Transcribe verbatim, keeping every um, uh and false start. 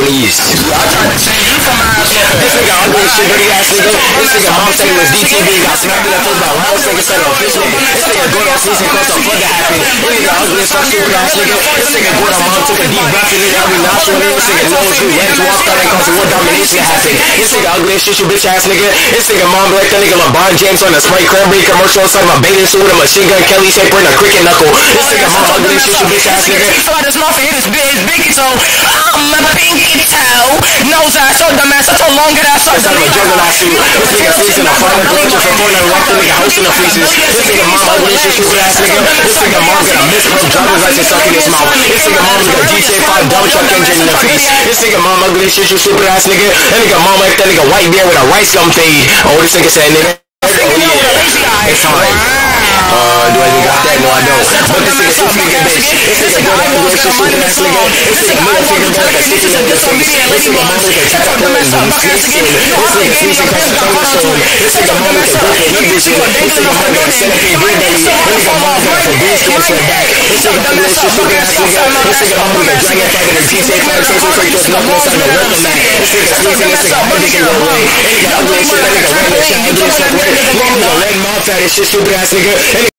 the east. I tried to change you from my ass. This nigga ugly as shit, dirty ass nigga. This nigga mom said he was D T V, got smacked in the face by a round nigga said a fish nigga. This nigga Gordo season cause some flood that happened. This nigga ugly as fuck, stupid ass nigga. This nigga Gordo mom took a deep breath in it, every nostril in. This nigga nose grew, legs walked out and caused world domination to happen. This nigga ugly as shit, you bitch ass nigga. This nigga mom like that nigga LeBron James on a Sprite Cranberry commercial inside my bathing suit with a machine gun Kelly shaper and a cricket knuckle. This nigga mom ugly as shit, you bitch ass nigga. So I just mouth hit his big, big toe. I'm a pinky toe. Nose ass, so dumb ass, such a long ass. Inside of a juggernaut suit. This nigga freezing a final culture from Fortnite walked the nigga house in the freezes. This nigga mom ugly as shit, stupid ass nigga. This nigga mom got a misprint driver's license stuck in his mouth. This nigga mom got a G T A five dump truck engine in the face. This nigga mom ugly as shit, you stupid ass nigga. That nigga mom like that nigga white beard with a rice gum fade. Oh, this nigga said nigga. Oh yeah, it's time. Uh, do I even got that? No, I don't. But this nigga super nigga bitch. This nigga go down the shit, stupid ass nigga. This nigga middle finger got like a sticky on his face. This nigga mom with a caterpillar and snakes in. This nigga freezing cause the thunderstorm. This nigga mom with a broken heat vision. This nigga mom got a centipede beer belly. This nigga mom got a beer skin to the back. This nigga ugly as shit, stupid ass nigga. This nigga mom with a dragon fight in a G T A five chasing straight to his knuckle inside the welcome mat. This nigga freezing, this nigga hard dick in your way. That nigga ugly as shit, that nigga red as shit, ugly as fuck red. This nigga red mouth fat as shit, stupid ass nigga.